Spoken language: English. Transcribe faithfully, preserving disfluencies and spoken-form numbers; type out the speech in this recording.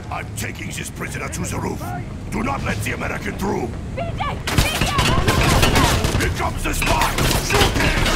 I'm taking this prisoner to the roof. Do not let the American through. B J! B J! Here comes the spy! Shoot him!